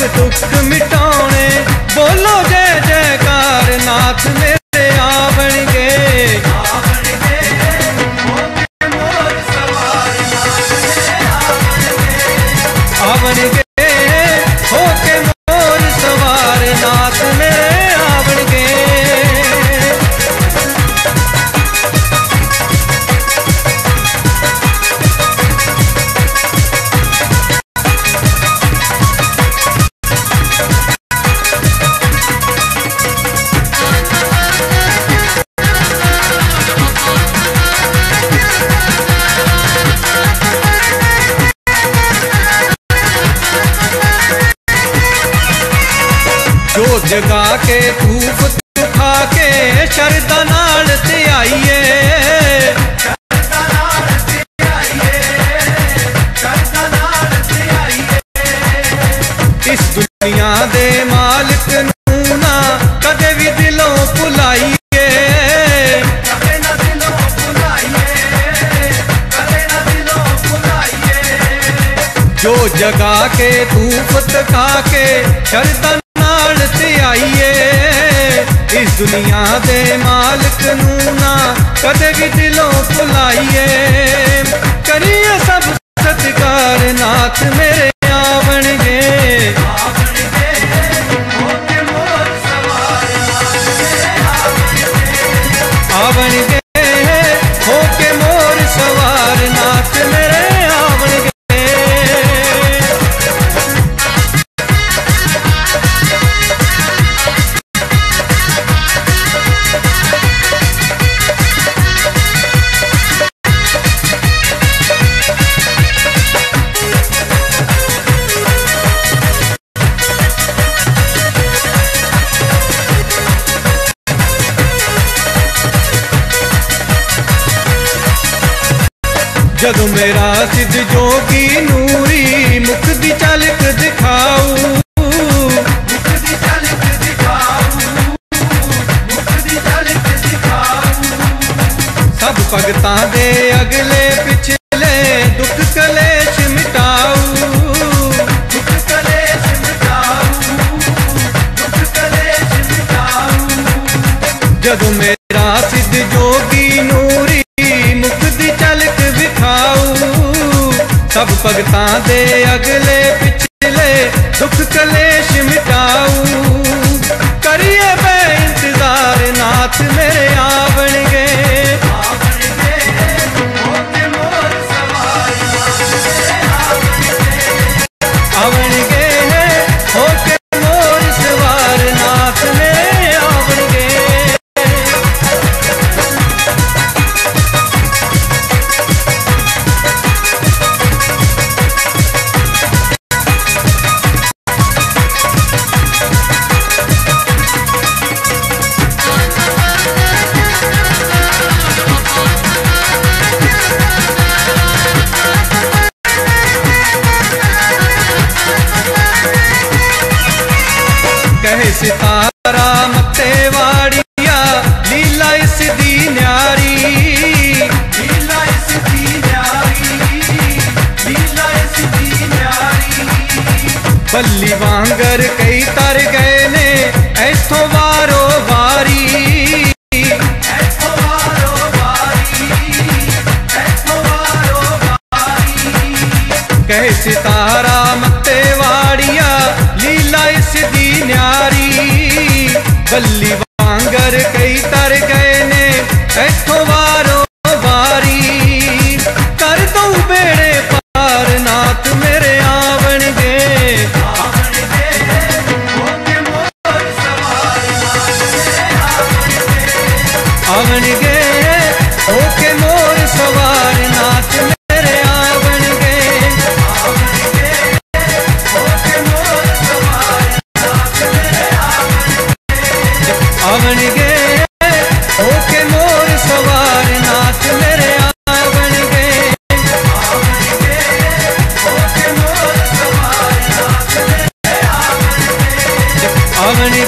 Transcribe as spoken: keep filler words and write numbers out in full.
दुख मिटाने, बोलो जय जयकार नाथ मेरे आवणगे। आवणगे होके मोर सवार नाथ मेरे आवणगे। जो जगा के धूप खा के शरदा नाल ते आइए, इस दुनिया दे मालिक नू ना कदे भी दिलों भुलाइए। जो जगा के धूप खा के शरदा ते आइए, इस दुनिया दे मालिक नू ना कदे भी दिलों भुलाइए। करिए सब सत्कार नाथ मेरे आवणगे। आवणगे होके मोर सवार नाथ मेरे आवणगे। जदों मेरा सिद्ध जोगी नूरी मुख दी झलक दिखाऊ, मुख दी झलक दिखाऊ, मुख दी झलक दिखाऊ। सब भगतां दे अगले पिछले दुख कलेश मिटाऊ, दुख कलेश मिटाऊ, दुख कलेश मिटाऊ। जदों मेरा सिद्ध जोगी नूरी मुख दी झलक दिखाऊ, सब भगतां दे अगले पिछले दुख कलेश मिटाऊ। करिए बे इंतजार नाथ मेरे आवणगे। आवणगे होके मोर सवार नाथ मेरे आवणगे। सितारा मत्ते वाड़िया लीला इस दी न्यारी, लीला इस दी न्यारी, लीला इस दी न्यारी। बल्ली वांगर कई तर गए ने ऐथों वारो वारी, ऐथों वारो वारी, ऐथों वारो वारी। कहे सितारा मत्ते वाड़िया लीला इस दी न्यारी। बल्ली वांगर कई तर गए ने ऐथों वारो वारी। कर दो बेड़े पार नाथ मेरे आवणगे। आवणगे होके मोर सवार नाथ मेरे आवणगे। आवणगे होके मोर सवार नाथ मेरे आवणगे। आवणगे